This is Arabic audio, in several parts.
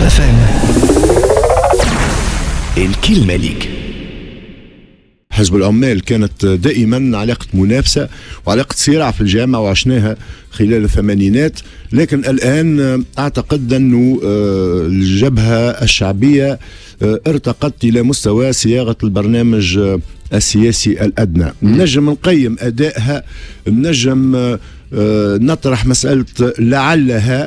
FM الكلمة ليك. حزب العمال كانت دائما علاقة منافسة وعلاقة صراع في الجامعة، وعشناها خلال الثمانينات. لكن الآن أعتقد أن الجبهة الشعبية ارتقت إلى مستوى صياغة البرنامج السياسي الأدنى. نجم نقيم أدائها، نجم نطرح مسألة لعلها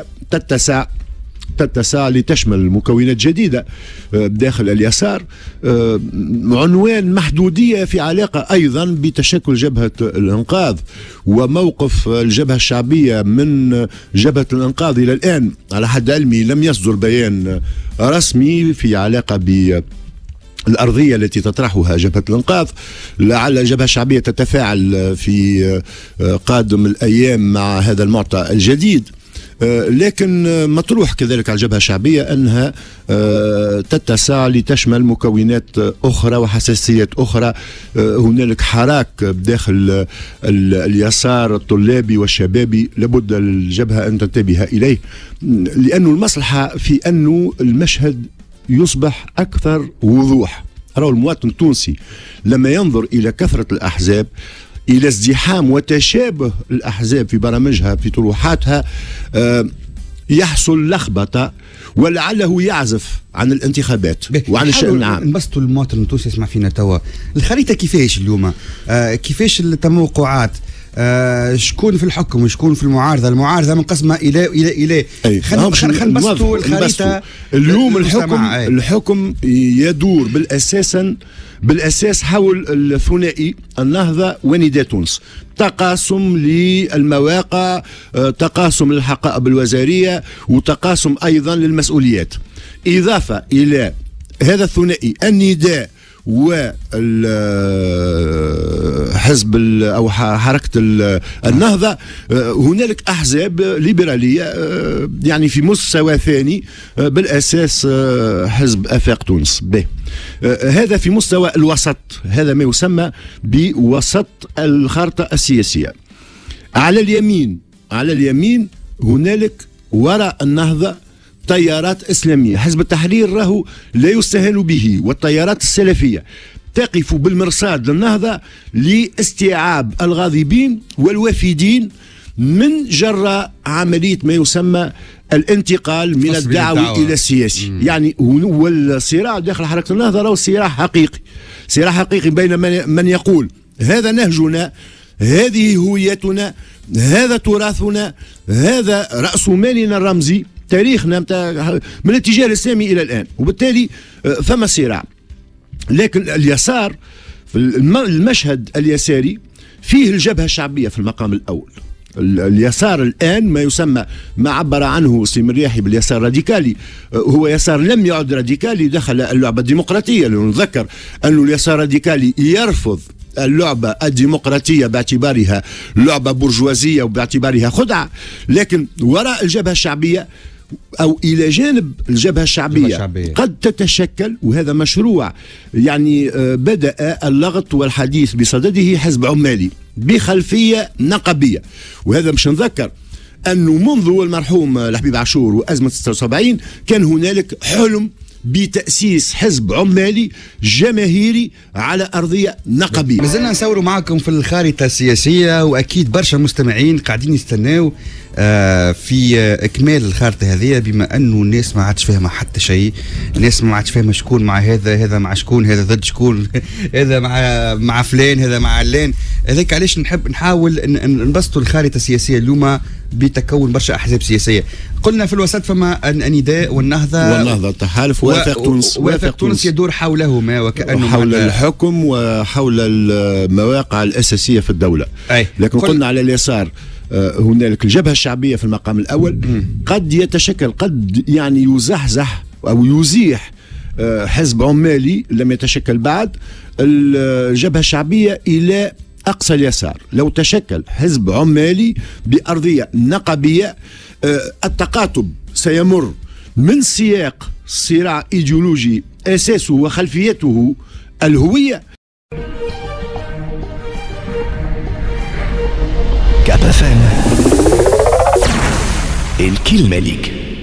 تتسع لتشمل مكونات جديدة داخل اليسار، عنوان محدودية في علاقة أيضا بتشكل جبهة الإنقاذ وموقف الجبهة الشعبية من جبهة الإنقاذ. إلى الآن على حد علمي لم يصدر بيان رسمي في علاقة الأرضية التي تطرحها جبهة الإنقاذ. لعل الجبهة الشعبية تتفاعل في قادم الأيام مع هذا المعطى الجديد، لكن مطروح كذلك على الجبهة الشعبية أنها تتسع لتشمل مكونات أخرى وحساسيات أخرى. هنالك حراك داخل اليسار الطلابي والشبابي لابد الجبهة أن تنتبه إليه، لأن المصلحة في أن المشهد يصبح أكثر وضوح. رأى المواطن التونسي لما ينظر إلى كثرة الأحزاب، إلى ازدحام وتشابه الأحزاب في برامجها في طروحاتها، يحصل لخبطة ولعله يعزف عن الانتخابات وعن الشأن العام. نبسطوا المواطن التونسي يسمع فينا توا، الخريطة كيفاش اليوم؟ كيفاش التموقعات؟ شكون في الحكم وشكون في المعارضة؟ المعارضة منقسمة إلى خلينا نبسطوا الخريطة. اليوم الحكم يدور بالأساس حول الثنائي النهضة ونداء تونس، تقاسم للمواقع، تقاسم للحقائب الوزارية، وتقاسم أيضا للمسؤوليات. إضافة إلى هذا الثنائي النداء وحزب أو حركة النهضة، هنالك أحزاب ليبرالية يعني في مستوى ثاني بالأساس حزب آفاق تونس. هذا في مستوى الوسط، هذا ما يسمى بوسط الخارطة السياسية. على اليمين هنالك وراء النهضة تيارات إسلامية. حزب التحرير راهو لا يستهان به، والتيارات السلفية تقف بالمرصاد للنهضة لاستيعاب الغاضبين والوافدين من جراء عملية ما يسمى الانتقال من الدعوي إلى السياسي. يعني هو الصراع داخل حركة النهضة راهو صراع حقيقي بين من يقول هذا نهجنا، هذه هويتنا، هذا تراثنا، هذا رأس مالنا الرمزي، تاريخنا من الاتجاه الإسلامي إلى الآن، وبالتالي فما صراع. لكن اليسار في المشهد اليساري فيه الجبهة الشعبية في المقام الأول. اليسار الآن ما يسمى، ما عبر عنه سي مرياحي باليسار الراديكالي، هو يسار لم يعد راديكالي، دخل اللعبة الديمقراطية. نذكر أن اليسار الراديكالي يرفض اللعبة الديمقراطية باعتبارها لعبة برجوازية وباعتبارها خدعة. لكن وراء الجبهة الشعبية أو إلى جانب الجبهة الشعبية قد تتشكل، وهذا مشروع يعني بدأ اللغط والحديث بصدده، حزب عمالي بخلفية نقبية. وهذا مش نذكر أنه منذ المرحوم الحبيب عاشور وأزمة 76 كان هنالك حلم بتأسيس حزب عمالي جماهيري على أرضية نقبية. مازلنا نصوروا معكم في الخارطة السياسية، وأكيد برشا مستمعين قاعدين يستناو في إكمال الخارطة هذه، بما أنه الناس ما عادش فاهمة حتى شيء. الناس ما عادش فاهمة شكون مع هذا مع شكون، هذا ضد شكون، هذا مع فلان، هذا مع علان. هذاك علاش نحاول نبسطوا الخارطة السياسية اليوم بتكون برشا أحزاب سياسية. قلنا في الوسط فما النداء والنهضة التحالف وافق تونس يدور حولهما وكأنه حول الحكم وحول المواقع الأساسية في الدولة. لكن قلنا على اليسار هنالك الجبهة الشعبية في المقام الأول، قد يتشكل، قد يعني يزحزح أو يزيح حزب عمالي لم يتشكل بعد الجبهة الشعبية إلى أقصى اليسار. لو تشكل حزب عمالي بأرضية نقبية، التقاطب سيمر من سياق صراع إيديولوجي أساسه وخلفيته الهوية. كاب FM الكلمة ليك.